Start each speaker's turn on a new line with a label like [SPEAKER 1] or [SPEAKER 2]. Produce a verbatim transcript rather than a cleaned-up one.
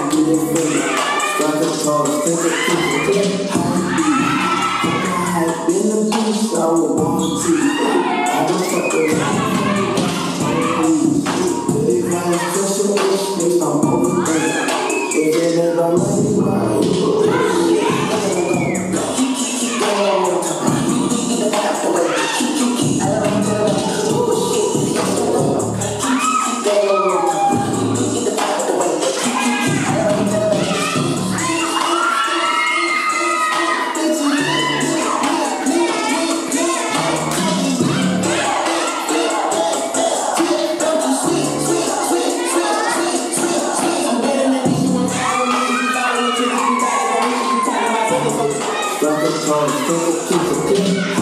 [SPEAKER 1] get it free. Strike a pose, take a picture, I have been a beast, I would want to. I don't fuck around. If I am special, it makes my moment better. If it never let me ride, strike a pose, take a picture,